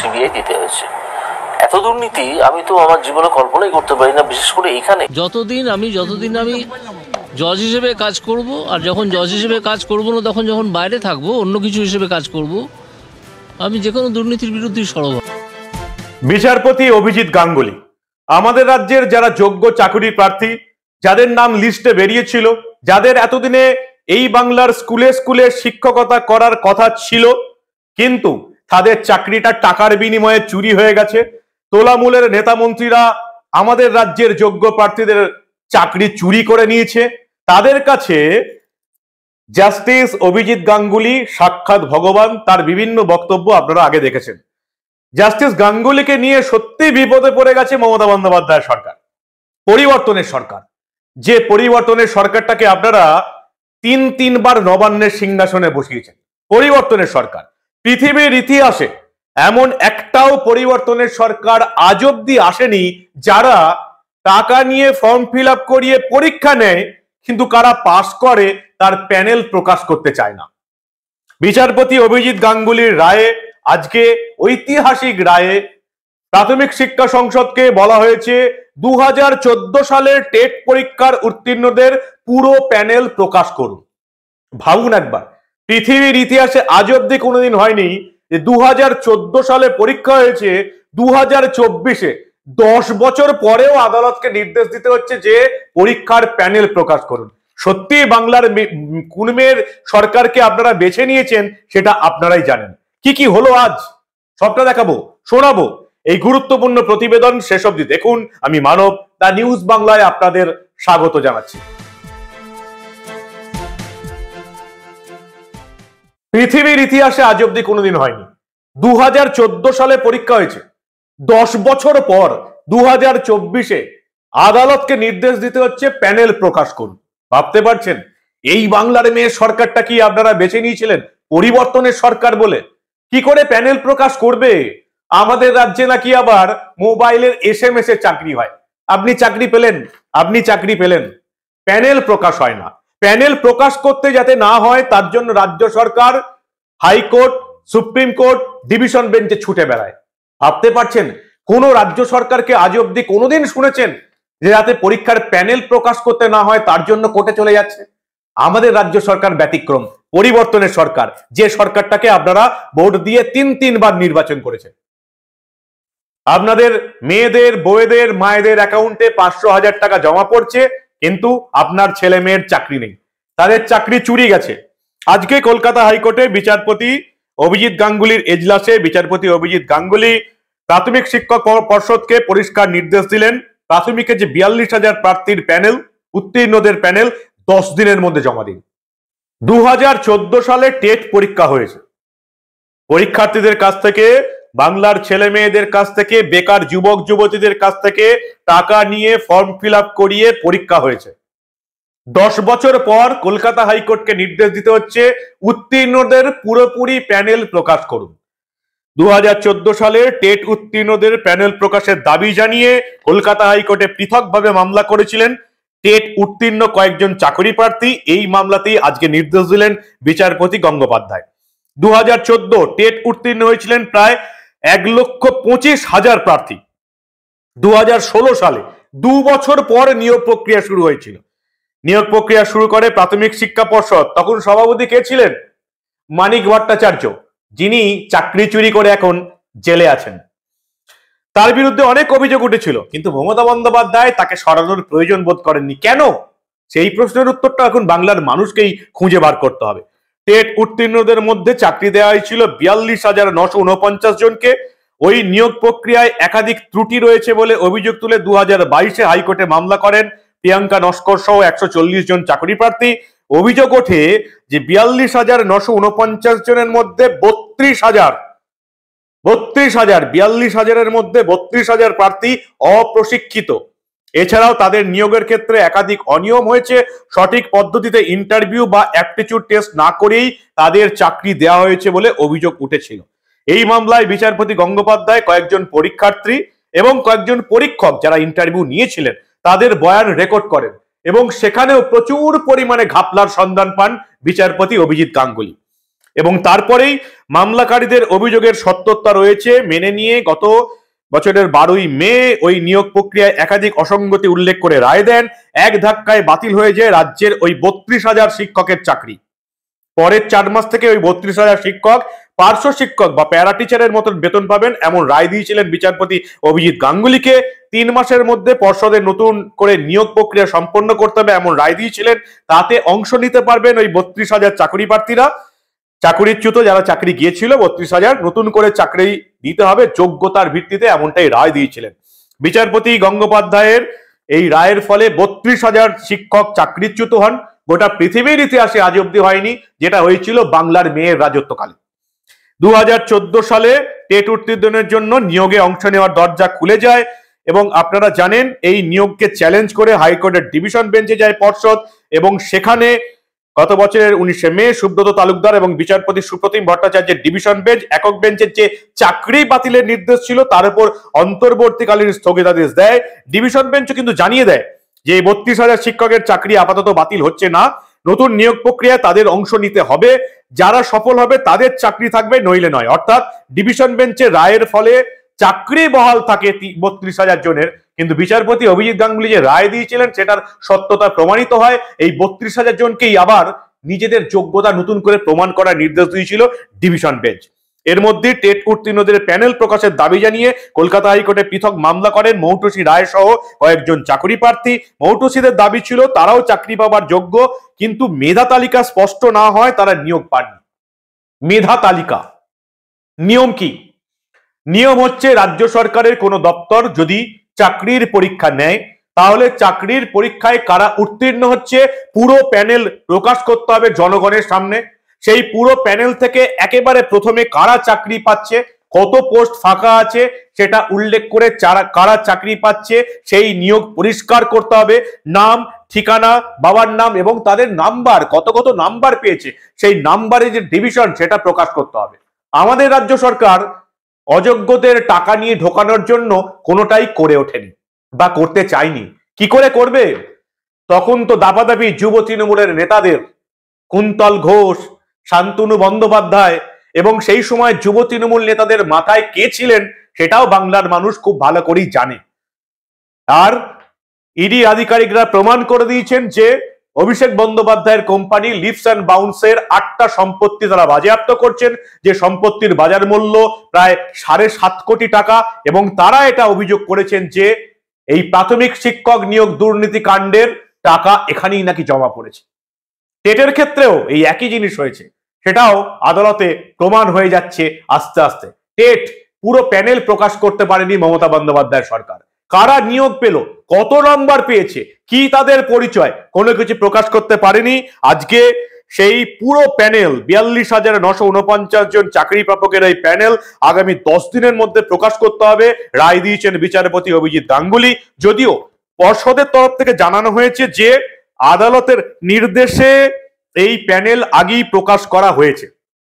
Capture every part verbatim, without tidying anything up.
CBI দিতে হয়েছে। এত দুর্নীতি আমি তো আমার জীবনে কল্পনাই করতে পারি না, বিশেষ করে এখানে। যতদিন আমি যতদিন আমি জজ হিসেবে কাজ করব, আর যখন জজ হিসেবে কাজ করব না তখন যখন বাইরে থাকবো অন্য কিছু হিসেবে কাজ করব, আমি যে কোনো দুর্নীতির বিরুদ্ধে সরব। বিচারপতি অভিজিৎ গাঙ্গুলি আমাদের রাজ্যের যারা যোগ্য চাকরি প্রার্থী, যাদের নাম লিস্টে বেরিয়েছিল, যাদের এতদিনে এই বাংলার স্কুলে স্কুলে শিক্ষকতা করার কথা ছিল, কিন্তু তাদের চাকরিটা টাকার বিনিময়ে চুরি হয়ে গেছে। তোলামূলের নেতা মন্ত্রীরা আমাদের রাজ্যের যোগ্য প্রার্থীদের চাকরি চুরি করে নিয়েছে। তাদের কাছে জাস্টিস অভিজিৎ গাঙ্গুলি সাক্ষাৎ ভগবান, তার বিভিন্ন বক্তব্য আপনারা আগে দেখেছেন। জাস্টিস গাঙ্গুলিকে নিয়ে সত্যি বিপদে পড়ে গেছে মমতা বন্দ্যোপাধ্যায়ের সরকার, পরিবর্তনের সরকার। যে পরিবর্তনের সরকারটাকে আপনারা তিন তিনবার নবান্নের সিংহাসনে বসিয়েছেন, পরিবর্তনের সরকার। পৃথিবীর ইতিহাসে এমন একটাও পরিবর্তনের সরকার আজ অব্দি আসেনি যারা টাকা নিয়ে ফর্ম ফিল আপ করিয়ে পরীক্ষা নেয়, কিন্তু কারা পাস করে তার প্যানেল প্রকাশ করতে চায় না। বিচারপতি অভিজিৎ গাঙ্গুলির রায়ে, আজকে ঐতিহাসিক রায়ে, প্রাথমিক শিক্ষা সংসদকে বলা হয়েছে দু হাজার চোদ্দ সালের টেট পরীক্ষার উত্তীর্ণদের পুরো প্যানেল প্রকাশ করুন। ভাবুন একবার, পৃথিবীর ইতিহাসে আজ অব্দি কোনোদিন হয়নি যে দু হাজার চোদ্দ সালে পরীক্ষা হয়েছে, দু হাজার চব্বিশে দশ বছর পরেও আদালতকে নির্দেশ দিতে হচ্ছে যে পরীক্ষার প্যানেল প্রকাশ করুন। সত্যি বাংলার কুর্মের সরকারকে আপনারা বেছে নিয়েছেন, সেটা আপনারাই জানেন। কি কি হলো আজ সবটা দেখাবো, শোনাবো। এই গুরুত্বপূর্ণ প্রতিবেদন শেষ অবধি দেখুন। আমি মানব, দা নিউজ বাংলায় আপনাদের স্বাগত জানাচ্ছি। পৃথিবীর ইতিহাসে আজ অব্দি কোনোদিন হয়নি। দু হাজার চোদ্দ সালে পরীক্ষা হয়েছে, দশ বছর পর দু হাজার চব্বিশে আদালতকে নির্দেশ দিতে হচ্ছে প্যানেল প্রকাশ করুন। ভাবতে পারছেন এই বাংলার মেয়ে সরকারটা কি আপনারা বেছে নিয়েছিলেন পরিবর্তনের সরকার বলে? কি করে প্যানেল প্রকাশ করবে? আমাদের রাজ্যে নাকি আবার মোবাইলের এস এম এস এর চাকরি হয়। আপনি চাকরি পেলেন, আপনি চাকরি পেলেন, প্যানেল প্রকাশ হয় না। প্যানেল প্রকাশ করতে যাতে না হয় তার জন্য রাজ্য সরকার হাইকোর্ট, সুপ্রিম কোর্ট, ডিভিশন বেঞ্চে ছুটে বেড়ায়। ভাবতে পারছেন কোন রাজ্য সরকারকে আজ অব্দি কোনোদিন শুনেছেন যে যাতে পরীক্ষার প্যানেল প্রকাশ করতে না হয় তার জন্য কোর্টে চলে যাচ্ছে? আমাদের রাজ্য সরকার ব্যতিক্রম, পরিবর্তনের সরকার, যে সরকারটাকে আপনারা ভোট দিয়ে তিন তিনবার নির্বাচন করেছেন। আপনাদের মেয়েদের, বউয়েদের, মায়েদের অ্যাকাউন্টে পাঁচশো হাজার টাকা জমা পড়ছে, কিন্তু আপনার ছেলে মেয়ের চাকরি নেই, তাদের চাকরি চুরি গেছে। আজকে কলকাতা হাইকোর্টে বিচারপতি অভিজিৎ গাঙ্গুলির এজলাসে বিচারপতি অভিজিৎ গাঙ্গুলি প্রাথমিক শিক্ষক পর্ষদকে পরিষ্কার নির্দেশ দিলেন, প্রাথমিকে যে বিয়াল্লিশ হাজার প্রার্থীর প্যানেল, উত্তীর্ণদের প্যানেল দশ দিনের মধ্যে জমা দিন। দু হাজার চোদ্দ সালে টেট পরীক্ষা হয়েছে, পরীক্ষার্থীদের কাছ থেকে, বাংলার ছেলে মেয়েদের কাছ থেকে, বেকার যুবক যুবতীদের কাছ থেকে টাকা নিয়ে ফর্ম ফিল আপ করিয়ে পরীক্ষা হয়েছে। দশ বছর পর কলকাতা হাইকোর্টকে নির্দেশ দিতে হচ্ছে উত্তীর্ণদের পুরোপুরি প্যানেল প্রকাশ করুন। দু হাজার চোদ্দ সালে টেট উত্তীর্ণদের প্যানেল প্রকাশের দাবি জানিয়ে কলকাতা হাইকোর্টে পৃথকভাবে মামলা করেছিলেন টেট উত্তীর্ণ কয়েকজন চাকরি প্রার্থী। এই মামলাতেই আজকে নির্দেশ দিলেন বিচারপতি গঙ্গোপাধ্যায়। দু হাজার চোদ্দ টেট উত্তীর্ণ হয়েছিলেন প্রায় এক লক্ষ পঁচিশ হাজার প্রার্থী। দু হাজার ষোলো সালে দু বছর পর নিয়োগ প্রক্রিয়া শুরু হয়েছিল। নিয়োগ প্রক্রিয়া শুরু করে প্রাথমিক শিক্ষা পর্ষদ। তখন সভাপতি কে ছিলেন? মানিক ভট্টাচার্য, যিনি চাকরি চুরি করে এখন জেলে আছেন। তার বিরুদ্ধে অনেক অভিযোগ উঠেছিল, কিন্তু মমতা বন্দ্যোপাধ্যায় তাকে সরানোর প্রয়োজন বোধ করেননি। কেন? সেই প্রশ্নের উত্তরটা এখন বাংলার মানুষকেই খুঁজে বার করতে হবে। টেট উত্তীর্ণদের মধ্যে চাকরি দেওয়া হয়েছিল বিয়াল্লিশ হাজার নশো উনপঞ্চাশ জনকে। ওই নিয়োগ প্রক্রিয়ায় একাধিক ত্রুটি রয়েছে বলে অভিযোগ তুলে দু হাজার বাইশে হাইকোর্টে মামলা করেন প্রিয়াঙ্কা নস্কর সহ একশো চল্লিশ জন চাকরি প্রার্থী। অভিযোগ ওঠে যে বিয়াল্লিশ হাজার নশো উনপঞ্চাশ জনের মধ্যে বত্রিশ হাজার বত্রিশ হাজার বিয়াল্লিশ হাজারের মধ্যে বত্রিশ হাজার প্রার্থী অপ্রশিক্ষিত। এছাড়াও তাদের নিয়োগের ক্ষেত্রে একাধিক অনিয়ম হয়েছে। সঠিক পদ্ধতিতে ইন্টারভিউ বা অ্যাপটিটিউড টেস্ট না করেই তাদের চাকরি দেওয়া হয়েছে বলে অভিযোগ উঠেছিল। এই মামলায় বিচারপতি গঙ্গোপাধ্যায় কয়েকজন পরীক্ষার্থী এবং কয়েকজন পরীক্ষক যারা ইন্টারভিউ নিয়েছিলেন তাদের বয়ান রেকর্ড করেন, এবং সেখানেও প্রচুর পরিমাণে ঘাপলার সন্ধান পান বিচারপতি অভিজিৎ গাঙ্গুলি। এবং তারপরেই মামলাকারীদের অভিযোগের সত্যতা রয়েছে মেনে নিয়ে গত বছরের বারোই মে ওই নিয়োগ প্রক্রিয়ায় একাধিক অসঙ্গতি উল্লেখ করে রায় দেন। এক ধাক্কায় বাতিল হয়ে যায় রাজ্যের ওই বত্রিশ হাজার শিক্ষকের চাকরি। পরের চার মাস থেকে ওই বত্রিশ হাজার শিক্ষক পার্শ্ব শিক্ষক বা প্যারা টিচারের মতন বেতন পাবেন এমন রায় দিয়েছিলেন বিচারপতি অভিজিৎ গাঙ্গুলিকে। তিন মাসের মধ্যে পর্ষদের নতুন করে নিয়োগ প্রক্রিয়া সম্পন্ন করতে হবে এমন রায় দিয়েছিলেন। তাতে অংশ নিতে পারবেন ওই বত্রিশ হাজার চাকরি প্রার্থীরা, চাকরিচ্যুত যারা চাকরি গিয়েছিল বত্রিশ হাজার, নতুন করে চাকরি দিতে হবে যোগ্যতার ভিত্তিতে, এমনটাই রায় দিয়েছিলেন বিচারপতি গঙ্গোপাধ্যায়ের। এই রায়ের ফলে বত্রিশ হাজার শিক্ষক চাকরিচ্যুত হন। গোটা পৃথিবীর ইতিহাসে আজ অব্দি হয়নি, যেটা হয়েছিল বাংলার মেয়ের রাজত্বকালে। দু হাজার চোদ্দ সালে টেট উত্তীর্ণের জন্য নিয়োগে অংশ নেওয়ার দরজা খুলে যায় এবং আপনারা জানেন এই নিয়োগকে চ্যালেঞ্জ করে হাইকোর্টের ডিভিশন বেঞ্চে যায় পর্ষদ এবং সেখানে গত বছরের উনিশে মে সুব্রত তালুকদার এবং বিচারপতি সুপ্রতিম ভট্টাচার্যের ডিভিশন বেঞ্চ একক বেঞ্চের যে চাকরি বাতিলের নির্দেশ ছিল তার উপর অন্তর্বর্তীকালীন স্থগিতাদেশ দেয়। ডিভিশন বেঞ্চও কিন্তু জানিয়ে দেয় যে বত্রিশ হাজার শিক্ষকের চাকরি আপাতত বাতিল হচ্ছে না, নতুন নিয়োগ প্রক্রিয়ায় তাদের অংশ নিতে হবে, যারা সফল হবে তাদের চাকরি থাকবে, নইলে নয়। অর্থাৎ ডিভিশন বেঞ্চের রায়ের ফলে চাকরি বহাল থাকে বত্রিশ হাজার জনের, কিন্তু বিচারপতি অভিজিৎ গাঙ্গুলি যে রায় দিয়েছিলেন সেটার সত্যতা প্রমাণিত হয়। এই বত্রিশ হাজার জনকেই আবার নিজেদের যোগ্যতা নতুন করে প্রমাণ করার নির্দেশ দিয়েছিল ডিভিশন বেঞ্চ। এর মধ্যে টেট উত্তীর্ণদের প্যানেল প্রকাশের দাবি জানিয়ে কলকাতা হাইকোর্টে পৃথক মামলা করেন মৌটুসী রায় সহ কয়েকজন চাকরি প্রার্থী। মৌটুসীদের দাবি ছিল তারাও চাকরি পাবার যোগ্য, কিন্তু মেধা তালিকা স্পষ্ট না হয় তারা নিয়োগ পাননি। মেধা তালিকা নিয়ম কি? নিয়ম হচ্ছে রাজ্য সরকারের কোনো দপ্তর যদি চাকরির পরীক্ষা নেয় তাহলে চাকরির পরীক্ষায় কারা উত্তীর্ণ হচ্ছে পুরো প্যানেল প্রকাশ করতে হবে জনগণের সামনে। সেই পুরো প্যানেল থেকে একেবারে প্রথমে কারা চাকরি পাচ্ছে, কত পোস্ট ফাঁকা আছে সেটা উল্লেখ করে কারা চাকরি পাচ্ছে সেই নিয়োগ পরিষ্কার করতে হবে। নাম, ঠিকানা, বাবার নাম এবং তাদের নাম্বার, কত কত নাম্বার পেয়েছে সেই নাম্বারের যে ডিভিশন সেটা প্রকাশ করতে হবে। আমাদের রাজ্য সরকার অযোগ্যদের টাকা নিয়ে ঢোকানোর জন্য কোনোটাই করে ওঠেনি বা করতে চায়নি। কি করে করবে? তখন তো দাপাদাপি যুব তৃণমূলের নেতাদের, কুন্তল ঘোষ, শান্তনু বন্দ্যোপাধ্যায় এবং সেই সময় যুব তৃণমূল নেতাদের মাথায় কে ছিলেন সেটাও বাংলার মানুষ খুব ভালো করেই জানে। আর ইডি আধিকারিকরা প্রমাণ করে দিয়েছেন যে অভিষেক বন্দ্যোপাধ্যায়ের কোম্পানি লিপস অ্যান্ড বাউন্সের আটটা সম্পত্তি তারা বাজেয়াপ্ত করছেন, যে সম্পত্তির বাজার মূল্য প্রায় সাড়ে সাত কোটি টাকা, এবং তারা এটা অভিযোগ করেছেন যে এই প্রাথমিক শিক্ষক নিয়োগ দুর্নীতি কাণ্ডের টাকা এখানেই নাকি জমা পড়েছে। টেটের ক্ষেত্রেও এই একই জিনিস হয়েছে, সেটাও আদালতে প্রমাণ হয়ে যাচ্ছে আস্তে আস্তে। টেট পুরো প্যানেল প্রকাশ করতে পারেনি মমতা বন্দ্যোপাধ্যায়ের সরকার। কারা নিয়োগ পেল, কত নম্বর পেয়েছে, কি তাদের পরিচয়, কোনো কিছু প্রকাশ করতে পারেনি। আজকে সেই পুরো প্যানেল বিয়াল্লিশ হাজার নশো উনপঞ্চাশ জন চাকরি প্রাপকের এই প্যানেল আগামী দশ দিনের মধ্যে প্রকাশ করতে হবে, রায় দিয়েছেন বিচারপতি অভিজিৎ গাঙ্গুলি। যদিও পর্ষদের তরফ থেকে জানানো হয়েছে যে আদালতের নির্দেশে এই প্যানেল আগেই প্রকাশ করা হয়েছে,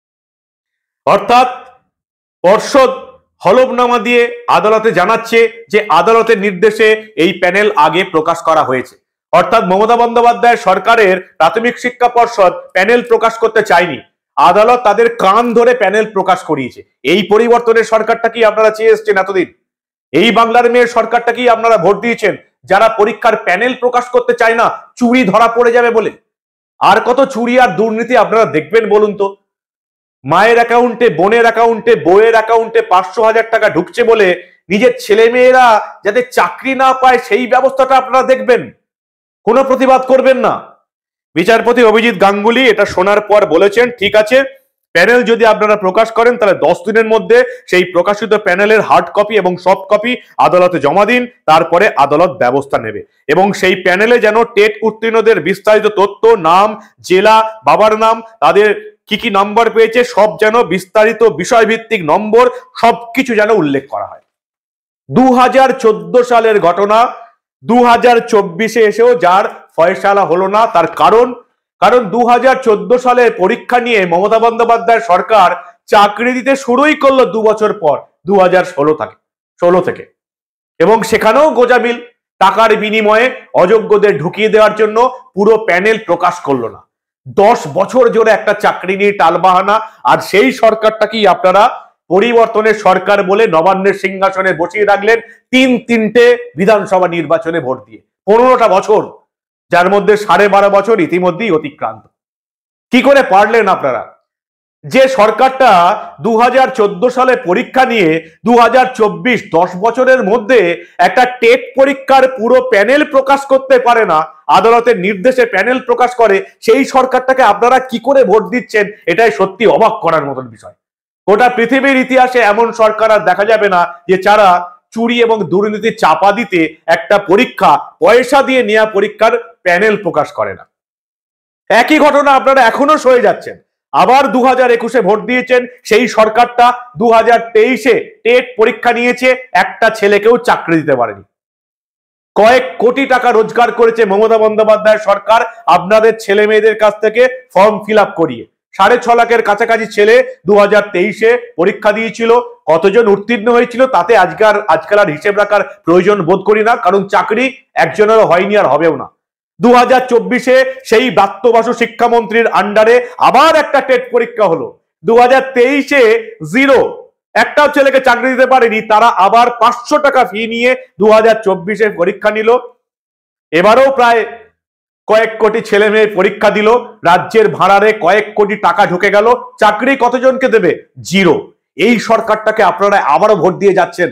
অর্থাৎ পর্ষদ হলফনামা দিয়ে আদালতে জানাচ্ছে যে আদালতের নির্দেশে এই প্যানেল আগে প্রকাশ করা হয়েছে। অর্থাৎ মমতা বন্দ্যোপাধ্যায় সরকারের প্রাথমিক শিক্ষা পর্ষদ প্যানেল প্রকাশ করতে চায়নি, আদালত তাদের কান ধরে প্যানেল প্রকাশ করিয়েছে। এই পরিবর্তনের সরকারটা কি আপনারা চেয়ে এসছেন এতদিন? এই বাংলার মেয়ের সরকারটা কি আপনারা ভোট দিয়েছেন যারা পরীক্ষার প্যানেল প্রকাশ করতে চায় না চুরি ধরা পড়ে যাবে বলে? আর কত চুরি আর দুর্নীতি আপনারা দেখবেন বলুন তো? মায়ের অ্যাকাউন্টে, বোনের অ্যাকাউন্টে, বইয়ের অ্যাকাউন্টে পাঁচশো হাজার টাকা ঢুকছে বলে নিজের ছেলে মেয়েরা যাতে চাকরি না পায় সেই ব্যবস্থাটা আপনারা দেখবেন, কোনো প্রতিবাদ করবেন না। বিচারপতি অভিজিৎ গাঙ্গুলি এটা শোনার পর বলেছেন, ঠিক আছে, প্যানেল যদি আপনারা প্রকাশ করেন তাহলে দশ দিনের মধ্যে সেই প্রকাশিত প্যানেলের হার্ড কপি এবং সফট কপি আদালতে জমা দিন, তারপরে আদালত ব্যবস্থা নেবে। এবং সেই প্যানেলে যেন টেট উত্তীর্ণদের বিস্তারিত তথ্য, নাম, জেলা, বাবার নাম, তাদের কি কি নম্বর পেয়েছে সব যেন বিস্তারিত বিষয়ভিত্তিক নম্বর সবকিছু যেন উল্লেখ করা হয়। দু হাজার চোদ্দ সালের ঘটনা দু হাজার চব্বিশে এসেও যার ফয়সালা হলো না, তার কারণ কারণ দু হাজার চোদ্দ সালের পরীক্ষা নিয়ে মমতা বন্দ্যোপাধ্যায় সরকার চাকরি দিতে শুরুই করলো দু বছর পর, দু হাজার ষোলো থেকে ষোলো থেকে এবং সেখানেও গোজামিল, টাকার বিনিময়ে অযোগ্যদের ঢুকিয়ে দেওয়ার জন্য পুরো প্যানেল প্রকাশ করলো না। দশ বছর জোরে একটা চাকরি নিয়ে টালবাহানা, আর সেই সরকারটাকেই আপনারা পরিবর্তনের সরকার বলে নবান্নের সিংহাসনে বসিয়ে রাখলেন তিন তিনটে বিধানসভা নির্বাচনে ভোট দিয়ে। পনেরোটা বছর, যার মধ্যে সাড়ে বারো বছর ইতিমধ্যেই অতিক্রান্ত। কি করে পারলেন আপনারা? যে সরকারটা দু হাজার চোদ্দ সালে পরীক্ষা নিয়ে দু হাজার চব্বিশ দশ বছরের মধ্যে একটা টেট পরীক্ষার পুরো প্যানেল প্রকাশ করতে পারে না, আদালতের নির্দেশে প্যানেল প্রকাশ করে, সেই সরকারটাকে আপনারা কি করে ভোট দিচ্ছেন? এটাই সত্যি অবাক করার মতন বিষয়। গোটা পৃথিবীর ইতিহাসে এমন সরকার আর দেখা যাবে না যে যারা চুরি এবং দুর্নীতি চাপা দিতে একটা পরীক্ষা পয়সা দিয়ে নেওয়া পরীক্ষার প্যানেল প্রকাশ করে না। একই ঘটনা আপনারা এখনো সয়ে যাচ্ছেন। আবার দু হাজার একুশে ভোট দিয়েছেন, সেই সরকারটা দু হাজার তেইশে টেট পরীক্ষা নিয়েছে, একটা ছেলেকেও চাকরি দিতে পারেনি। কয়েক কোটি টাকা রোজগার করেছে মমতা বন্দ্যোপাধ্যায়ের সরকার আপনাদের ছেলে মেয়েদের কাছ থেকে ফর্ম ফিল আপ করিয়ে। সাড়ে ছ লাখের কাছাকাছি ছেলে দু হাজার তেইশে পরীক্ষা দিয়েছিল। কতজন উত্তীর্ণ হয়েছিল তাতে আজকাল আজকাল আর হিসেব রাখার প্রয়োজন বোধ করি না, কারণ চাকরি একজনেরও হয়নি আর হবেও না। দু হাজার চব্বিশে সেই ব্রাত্য বসু শিক্ষামন্ত্রীর আন্ডারে আবার একটা টেট পরীক্ষা হলো। দু হাজার তেইশে জিরো, একটাও ছেলেকে চাকরি দিতে পারেনি, তারা আবার পাঁচশো টাকা ফি নিয়ে দু হাজার চব্বিশে পরীক্ষা নিল। এবারেও প্রায় কয়েক কোটি ছেলে মেয়ে পরীক্ষা দিল, রাজ্যের ভাড়ারে কয়েক কোটি টাকা ঢুকে গেল, চাকরি কতজনকে দেবে? জিরো। এই সরকারটাকে আপনারা আবারও ভোট দিয়ে যাচ্ছেন।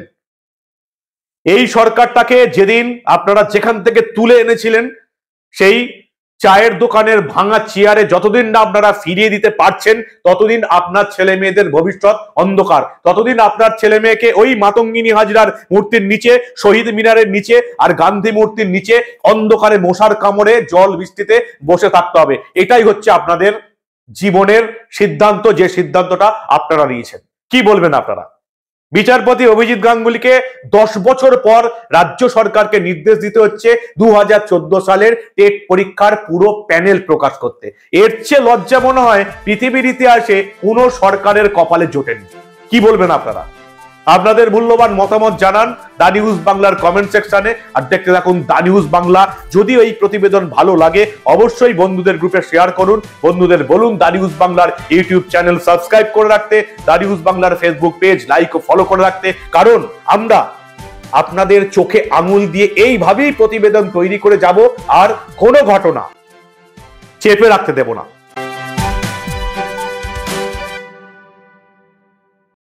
এই সরকারটাকে যেদিন আপনারা যেখান থেকে তুলে এনেছিলেন, সেই চায়ের দোকানের ভাঙা চেয়ারে যতদিন না আপনারা ফিরিয়ে দিতে পারছেন, ততদিন আপনার ছেলে মেয়েদের ভবিষ্যৎ অন্ধকার। ততদিন আপনার ছেলে মেয়েকে ওই মাতঙ্গিনী হাজরার মূর্তির নিচে, শহীদ মিনারের নিচে আর গান্ধী মূর্তির নিচে অন্ধকারে মশার কামড়ে জল বৃষ্টিতে বসে থাকতে হবে। এটাই হচ্ছে আপনাদের জীবনের সিদ্ধান্ত, যে সিদ্ধান্তটা আপনারা নিয়েছেন। কি বলবেন আপনারা? বিচারপতি অভিজিৎ গাঙ্গুলিকে দশ বছর পর রাজ্য সরকারকে নির্দেশ দিতে হচ্ছে দু হাজার চোদ্দ সালের টেট পরীক্ষার পুরো প্যানেল প্রকাশ করতে। এর চেয়ে লজ্জা মনে হয় পৃথিবীর ইতিহাসে কোন সরকারের কপালে জোটেনি। কি বলবেন আপনারা? আপনাদের মূল্যবান মতামত জানান দা নিউজ বাংলার কমেন্ট সেকশনে, আর দেখতে থাকুন দা নিউজ বাংলা। যদি এই প্রতিবেদন ভালো লাগে অবশ্যই বন্ধুদের গ্রুপে শেয়ার করুন, বন্ধুদের বলুন দা নিউজ বাংলার ইউটিউব চ্যানেল সাবস্ক্রাইব করে রাখতে, দা নিউজ বাংলার ফেসবুক পেজ লাইক ও ফলো করে রাখতে, কারণ আমরা আপনাদের চোখে আঙুল দিয়ে এইভাবেই প্রতিবেদন তৈরি করে যাব, আর কোনো ঘটনা চেপে রাখতে দেব না।